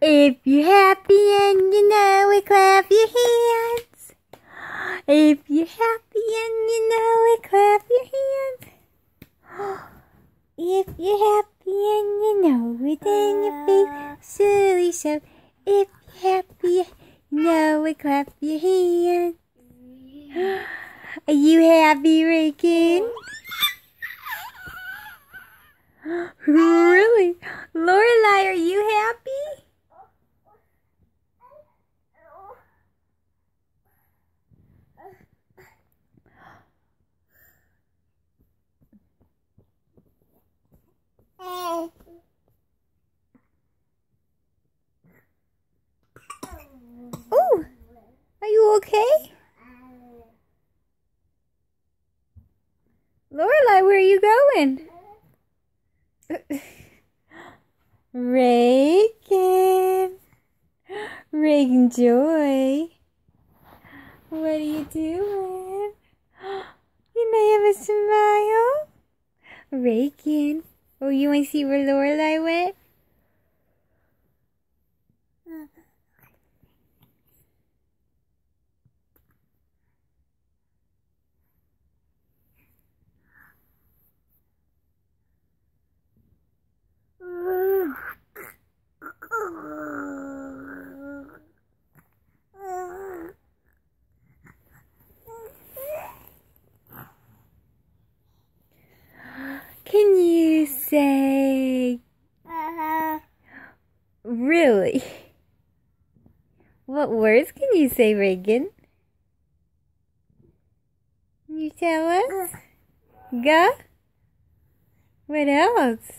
If you're happy and you know it, clap your hands. If you're happy and you know it, clap your hands. If you're happy and you know it, then your face silly show. If you're happy and you know it, clap your hands. Are you happy, Reagan? Really? Lorelai, are you happy? Oh, are you okay? Lorelai, where are you going? Reagan Joy, what are you doing? You may have a smile. Reagan, oh, you want to see where Lorelai went? Can you say, really? What words can you say, Reagan? Can you tell us? Ga? What else?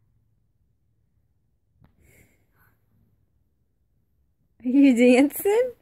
Are you dancing?